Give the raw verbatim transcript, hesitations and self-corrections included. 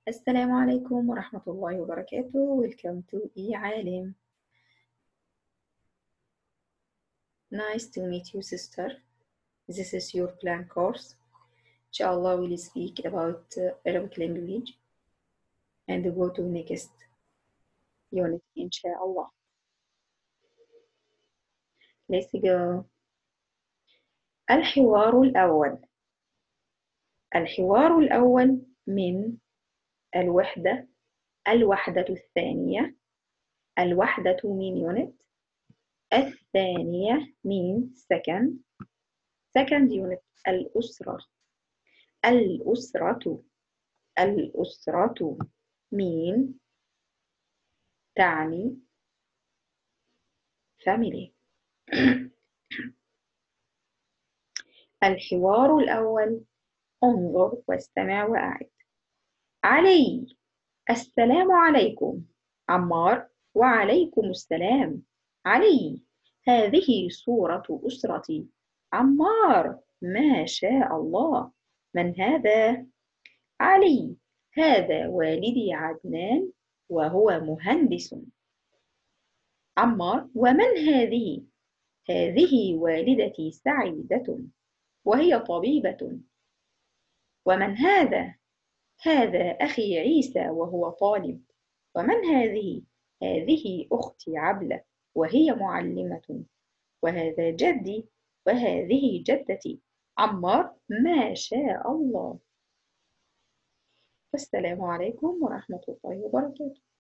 السلام عليكم ورحمة الله وبركاته. Welcome to eAlim. Nice to meet you, sister. This is your plan course. Inshallah, we'll speak about uh, Arabic language and go to next unit, inshallah. Let's go. الحوار الأول. الحوار الأول من الوحدة الوحدة الثانية الوحدة من unit الثانية من second second unit الأسرة الأسرة الأسرة مين تعني family. الحوار الأول انظر واستمع وأعد. علي السلام عليكم. عمار وعليكم السلام. علي هذه صورة أسرتي. عمار ما شاء الله. من هذا؟ علي هذا والدي عدنان وهو مهندس. عمار ومن هذه؟ هذه والدتي سعيدة وهي طبيبة. ومن هذا؟ هذا أخي عيسى وهو طالب. ومن هذه؟ هذه أختي عبلة وهي معلمة. وهذا جدي وهذه جدتي. عمار ما شاء الله. والسلام عليكم ورحمة الله وبركاته.